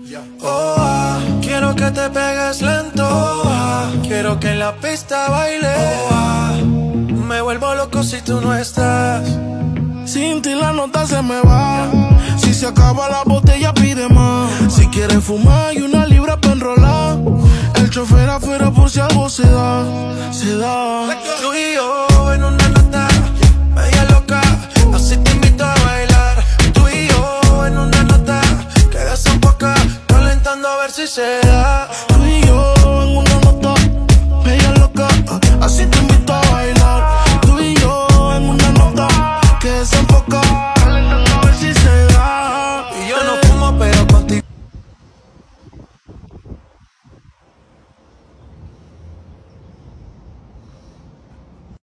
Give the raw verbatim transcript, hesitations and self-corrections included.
Oh, ah, quiero que te pegues lento. Oh, ah, quiero que en la pista baile. Oh, ah, me vuelvo loco si tú no estás. Sin ti la nota se me va. Si se acaba la botella pide más. Si quieres fumar y una libra pa' enrolar. El chofer afuera por si algo se da. Se da. Tú y yo en una nota media loca, así te invito a bailar. Tú y yo en una nota que desemboca, calentando a ver si se da. Tú y yo en una nota media loca, así te invito a bailar. Tú y yo en una nota que desenfoca,